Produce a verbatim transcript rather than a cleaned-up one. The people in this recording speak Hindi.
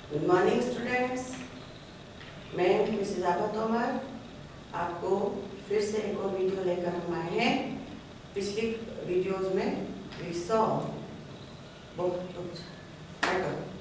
गुड मॉर्निंग स्टूडेंट्स, मैं मिसेज आबा तोमर आपको फिर से एक और वीडियो लेकर हम आए हैं। पिछली वीडियोज में वी सॉ बहुत कुछ पैटर्न